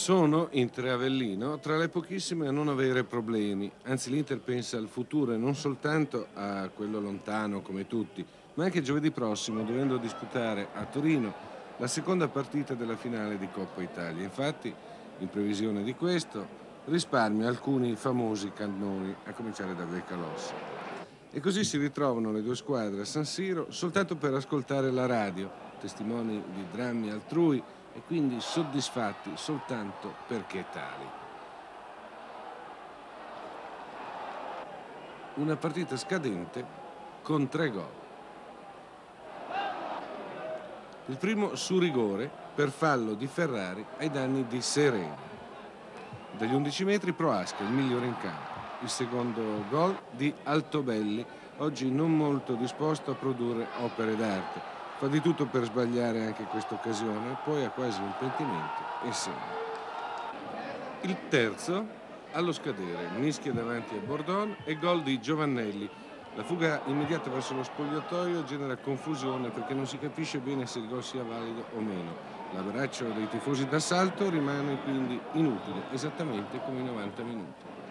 Sono, Inter e Avellino, tra le pochissime a non avere problemi. Anzi, l'Inter pensa al futuro e non soltanto a quello lontano come tutti, ma anche giovedì prossimo, dovendo disputare a Torino la seconda partita della finale di Coppa Italia. Infatti, in previsione di questo, risparmia alcuni famosi cannoni, a cominciare da Becalossa. E così si ritrovano le due squadre a San Siro soltanto per ascoltare la radio, testimoni di drammi altrui e quindi soddisfatti soltanto perché tali. Una partita scadente con 3 gol. Il primo su rigore per fallo di Ferrari ai danni di Sereni. Dagli 11 metri Proasca, il migliore in campo. Il secondo gol di Altobelli, oggi non molto disposto a produrre opere d'arte. Fa di tutto per sbagliare anche questa occasione, poi ha quasi un pentimento e segna. Il terzo, allo scadere, mischia davanti a Bordon e gol di Giovannelli. La fuga immediata verso lo spogliatoio genera confusione perché non si capisce bene se il gol sia valido o meno. L'abbraccio dei tifosi d'assalto rimane quindi inutile, esattamente come i 90 minuti.